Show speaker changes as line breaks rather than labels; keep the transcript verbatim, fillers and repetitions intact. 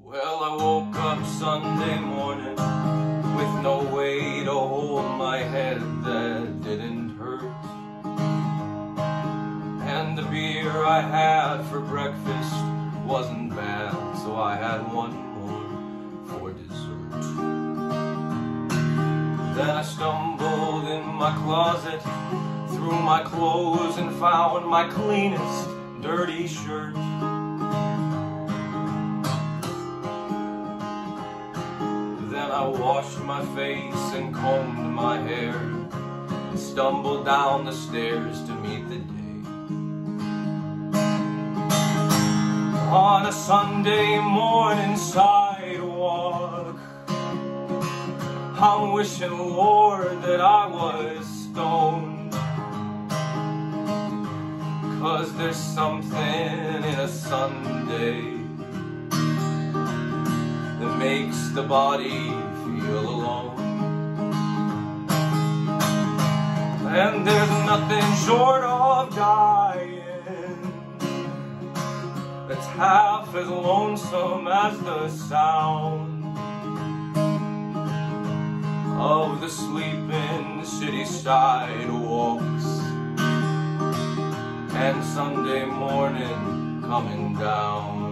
Well, I woke up Sunday morning with no way to hold my head that didn't hurt. And the beer I had for breakfast wasn't bad, so I had one more for dessert. Then I stumbled in my closet, threw my clothes and found my cleanest dirty shirt. Then I washed my face and combed my hair and stumbled down the stairs to meet the day. On a Sunday morning sidewalk, I'm wishing, Lord, that I was stoned, 'cause there's something in a Sunday that makes the body feel alone. And there's nothing short of dying that's half as lonesome as the sound of the sleeping city sidewalks and Sunday morning coming down.